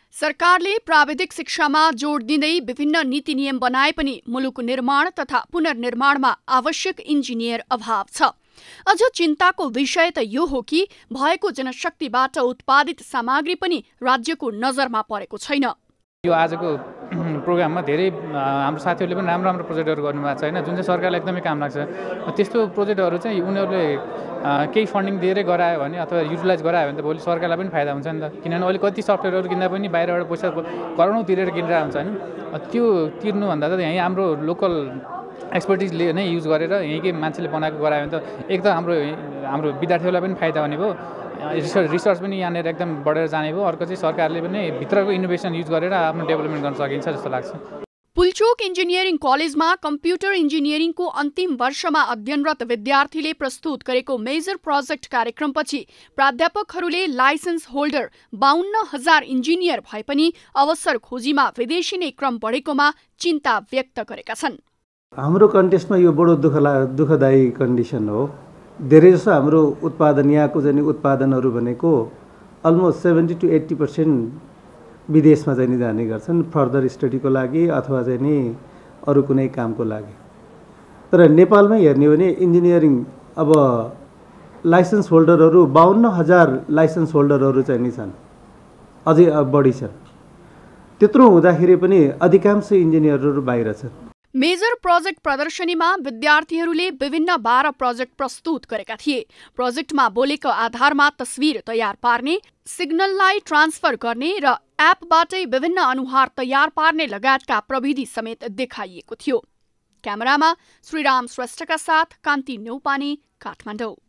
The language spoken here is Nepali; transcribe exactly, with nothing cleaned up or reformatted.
सरकारले प्राविधिक शिक्षामा जोड दिँदै विभिन्न नीति नियम बनाए पनि मुलुक निर्माण तथा पुनर्निर्माणमा आवश्यक इन्जिनियर अभाव छ। अझ चिन्ताको विषय त यो हो कि भएको जनशक्तिबाट उत्पादित सामग्री पनि राज्यको नजरमा परेको छैन। यो आजको प्रोग्राममा धेरै हाम्रो साथीहरूले पनि राम्रो राम्रो प्रोजेक्टहरू गर्नुभएको छ हैन, जुन चाहिँ सरकारलाई एकदमै काम लाग्छ। त्यस्तो प्रोजेक्टहरू चाहिँ उनीहरूले केही फन्डिङ दिएरै गरायो भने अथवा युटिलाइज गरायो भने त भोलि सरकारलाई पनि फाइदा हुन्छ नि त। किनभने अहिले कति सफ्टवेयरहरू किन्दा पनि बाहिरबाट पैसा करोडौँ तिरेर किनेर हुन्छ हैन। त्यो तिर्नुभन्दा त यहीँ हाम्रो लोकल एक्सपर्टिजले नै युज गरेर यहीँकै मान्छेले बनाएको गरायो भने त एक त हाम्रो हाम्रो विद्यार्थीहरूलाई पनि फाइदा हुने भयो, रिसर्च रिसर्च पनि यहाँनिर एकदम बढेर जाने भयो। अर्को चाहिँ सरकारले पनि भित्रको इनोभेसन युज गरेर आफ्नो डेभलपमेन्ट गर्न सकिन्छ जस्तो लाग्छ। पुल्चोक इन्जिनियरिङ कलेजमा कम्प्युटर इन्जिनियरिङको अन्तिम वर्षमा अध्ययनरत विद्यार्थीले प्रस्तुत गरेको मेजर प्रोजेक्ट कार्यक्रमपछि प्राध्यापकहरूले लाइसेन्स होल्डर बाहन्न हजार इन्जिनियर भए पनि अवसर खोजीमा विदेशी नै क्रम बढेकोमा चिन्ता व्यक्त गरेका छन्। हाम्रो कन्टेस्टमा यो बडो दुःख दुःखदायी कन्डिसन हो। धेरै जसो हाम्रो उत्पादन यहाँको चाहिँ उत्पादनहरू भनेको almost seventy to eighty percent विदेशमा चाहिँ जाने गर्छन् फर्दर स्टडीको लागि अथवा चाहिँ नि अरू कुनै कामको लागि। तर नेपालमै हेर्ने हो भने इन्जिनियरिङ अब लाइसेन्स होल्डरहरू बाहन्न हजार लाइसेन्स होल्डरहरू चाहिँ नि छन्, अझै बढी छन्। त्यत्रो हुँदाखेरि पनि अधिकांश इन्जिनियरहरू बाहिर छन्। मेजर प्रोजेक्ट प्रदर्शनीमा विद्यार्थीहरूले विभिन्न बाह्र प्रोजेक्ट प्रस्तुत गरेका थिए। प्रोजेक्टमा बोलेको आधारमा तस्विर तयार पार्ने, सिग्नललाई ट्रान्सफर गर्ने र एपबाटै विभिन्न अनुहार तयार पार्ने लगायतका प्रविधि समेत देखाइएको थियो। क्यामेरामा श्रीराम श्रेष्ठका साथ कान्ति न्यौपाने, काठमाडौँ।